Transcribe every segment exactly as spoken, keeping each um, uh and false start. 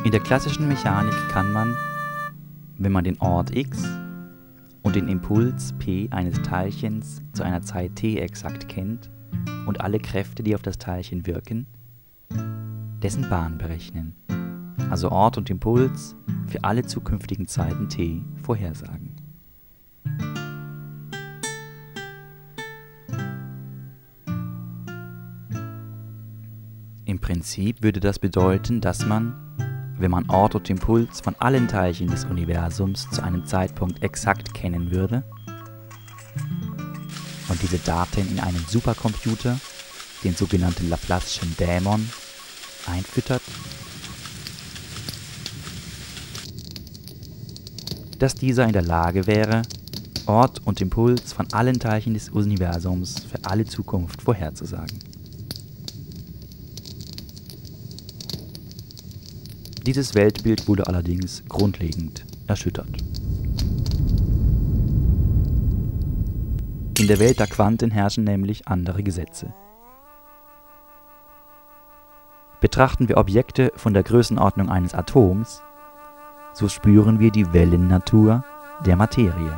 In der klassischen Mechanik kann man, wenn man den Ort x und den Impuls p eines Teilchens zu einer Zeit t exakt kennt und alle Kräfte, die auf das Teilchen wirken, dessen Bahn berechnen, also Ort und Impuls für alle zukünftigen Zeiten t vorhersagen. Im Prinzip würde das bedeuten, dass man, wenn man Ort und Impuls von allen Teilchen des Universums zu einem Zeitpunkt exakt kennen würde und diese Daten in einen Supercomputer, den sogenannten Laplace'schen Dämon, einfüttert, dass dieser in der Lage wäre, Ort und Impuls von allen Teilchen des Universums für alle Zukunft vorherzusagen. Dieses Weltbild wurde allerdings grundlegend erschüttert. In der Welt der Quanten herrschen nämlich andere Gesetze. Betrachten wir Objekte von der Größenordnung eines Atoms, so spüren wir die Wellennatur der Materie.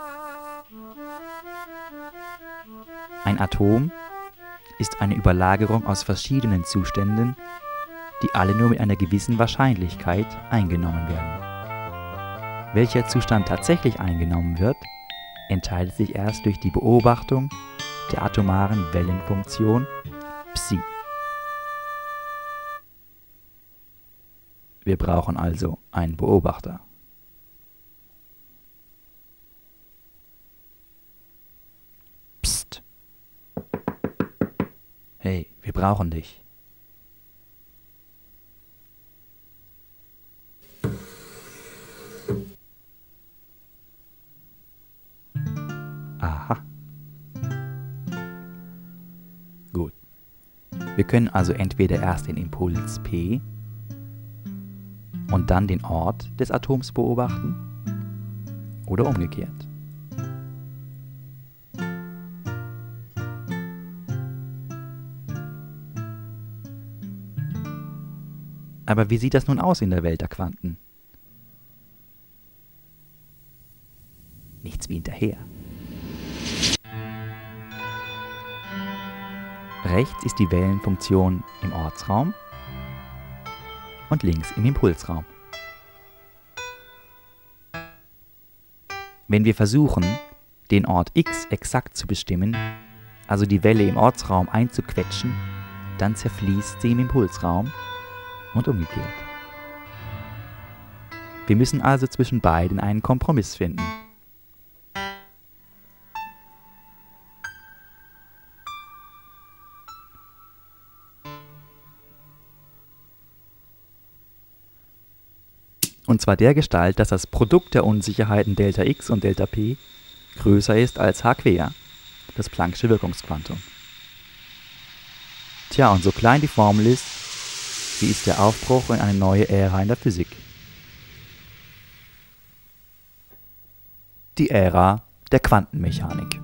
Ein Atom ist eine Überlagerung aus verschiedenen Zuständen, die alle nur mit einer gewissen Wahrscheinlichkeit eingenommen werden. Welcher Zustand tatsächlich eingenommen wird, entscheidet sich erst durch die Beobachtung der atomaren Wellenfunktion Psi. Wir brauchen also einen Beobachter. Psst. Hey, wir brauchen dich. Aha. Gut. Wir können also entweder erst den Impuls P und dann den Ort des Atoms beobachten oder umgekehrt. Aber wie sieht das nun aus in der Welt der Quanten? Nichts wie hinterher. Rechts ist die Wellenfunktion im Ortsraum und links im Impulsraum. Wenn wir versuchen, den Ort x exakt zu bestimmen, also die Welle im Ortsraum einzuquetschen, dann zerfließt sie im Impulsraum und umgekehrt. Wir müssen also zwischen beiden einen Kompromiss finden. Und zwar dergestalt, dass das Produkt der Unsicherheiten Δx und Δp größer ist als h quer, das Planck'sche Wirkungsquantum. Tja, und so klein die Formel ist, sie ist der Aufbruch in eine neue Ära in der Physik. Die Ära der Quantenmechanik.